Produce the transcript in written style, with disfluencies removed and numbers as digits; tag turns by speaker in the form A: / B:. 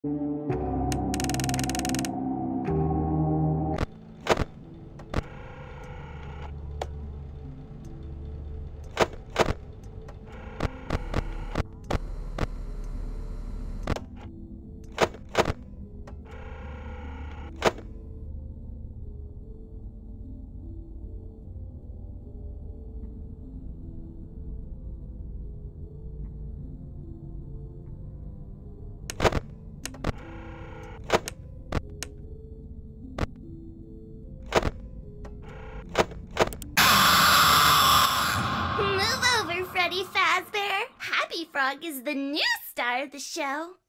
A: Move over, Freddy Fazbear. Happy Frog is the new star of the show.